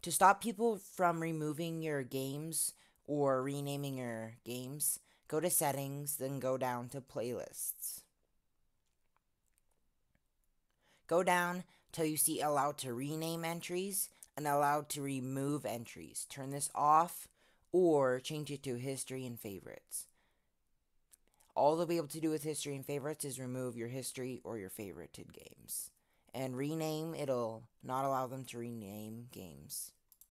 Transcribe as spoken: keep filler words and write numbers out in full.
To stop people from removing your games or renaming your games, go to settings, then go down to playlists. Go down till you see allowed to rename entries and allowed to remove entries. Turn this off or change it to history and favorites. All they'll be able to do with history and favorites is remove your history or your favorited games. And rename, it'll not allow them to rename games.